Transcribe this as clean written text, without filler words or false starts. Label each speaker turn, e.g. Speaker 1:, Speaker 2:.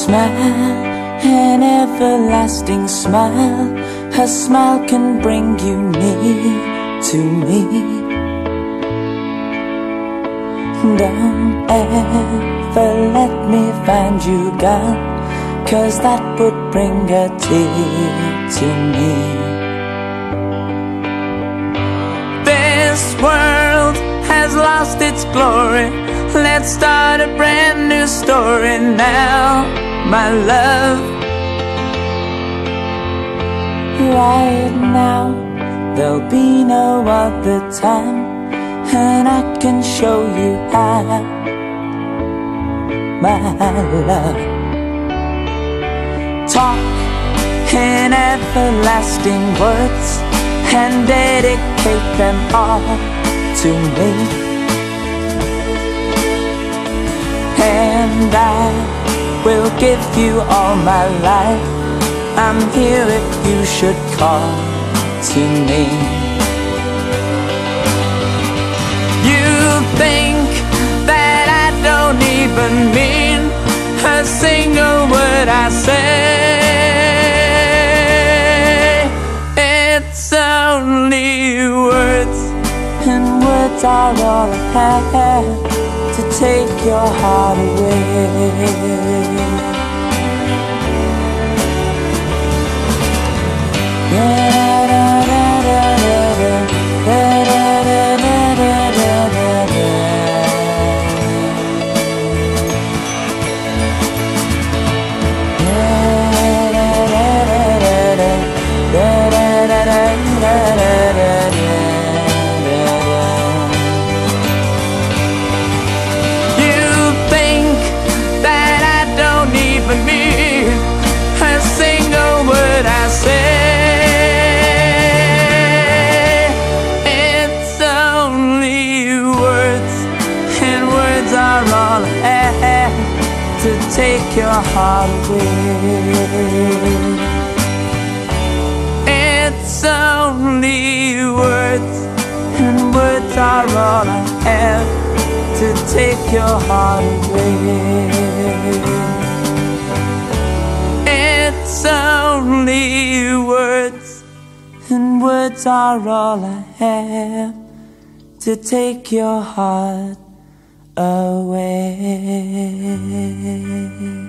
Speaker 1: smile, an everlasting smile. Her smile can bring you near to me. Don't ever let me find you gone, 'cause that would bring a tear to me. This world has lost its glory. Let's start a brand new story now, my love. Right now, there'll be no other time, and I can show you how, my love. Talk in everlasting words and dedicate them all to me, and I will give you all my life. I'm here if you should call to me. You think that I don't even mean a single word I say. It's only words, and words are all I have to take your heart away. To take your heart away. It's only words, and words are all I have to take your heart away. It's only words, and words are all I have to take your heart away.